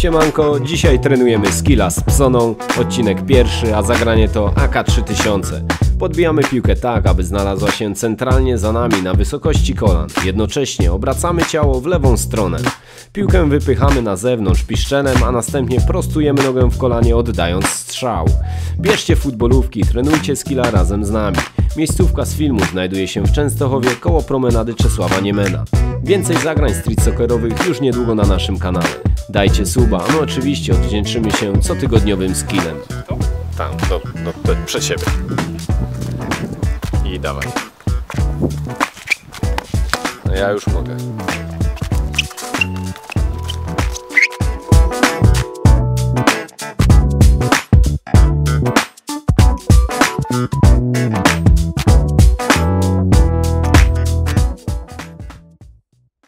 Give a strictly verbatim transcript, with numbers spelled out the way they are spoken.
Siemanko, dzisiaj trenujemy skilla z psoną, odcinek pierwszy, a zagranie to A K trzy tysiące. Podbijamy piłkę tak, aby znalazła się centralnie za nami na wysokości kolan. Jednocześnie obracamy ciało w lewą stronę. Piłkę wypychamy na zewnątrz piszczelem, a następnie prostujemy nogę w kolanie, oddając strzał. Bierzcie futbolówki, trenujcie skilla razem z nami. Miejscówka z filmu znajduje się w Częstochowie koło promenady Czesława Niemena. Więcej zagrań street soccerowych już niedługo na naszym kanale. Dajcie suba, no oczywiście odwdzięczymy się cotygodniowym skillem. Tam, do, do, do, przed siebie. I dawaj. No ja już mogę.